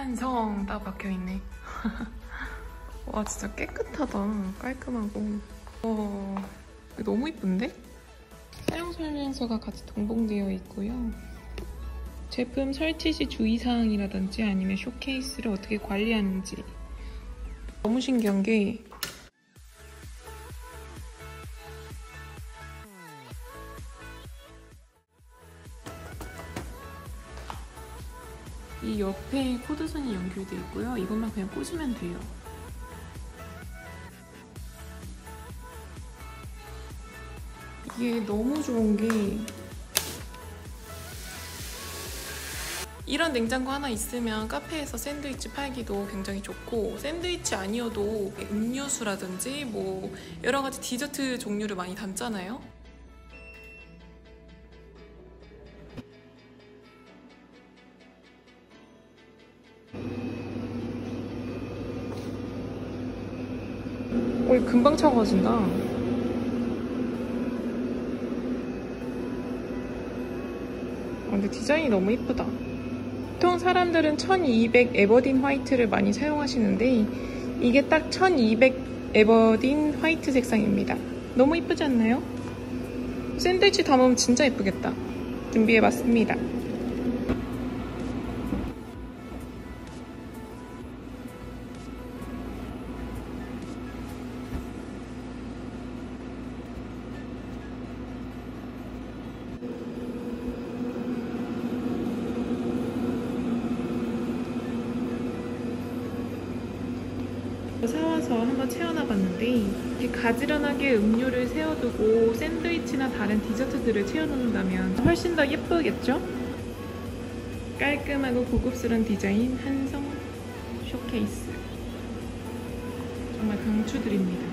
한성 딱 박혀있네. 와 진짜 깨끗하다. 깔끔하고. 너무 이쁜데? 사용 설명서가 같이 동봉되어 있고요. 제품 설치 시 주의사항이라든지 아니면 쇼케이스를 어떻게 관리하는지. 너무 신기한 게 이 옆에 코드선이 연결되어 있고요. 이것만 그냥 꽂으면 돼요. 이게 너무 좋은 게 이런 냉장고 하나 있으면 카페에서 샌드위치 팔기도 굉장히 좋고, 샌드위치 아니어도 음료수라든지 뭐 여러 가지 디저트 종류를 많이 담잖아요. 금방 차가워진다. 근데 디자인이 너무 이쁘다. 보통 사람들은 1200 에버딘 화이트를 많이 사용하시는데 이게 딱 1200 에버딘 화이트 색상입니다. 너무 이쁘지 않나요? 샌드위치 담으면 진짜 예쁘겠다. 준비해봤습니다. 사와서 한번 채워놔봤는데 이렇게 가지런하게 음료를 세워두고 샌드위치나 다른 디저트들을 채워놓는다면 훨씬 더 예쁘겠죠? 깔끔하고 고급스러운 디자인 한성 쇼케이스 정말 강추드립니다.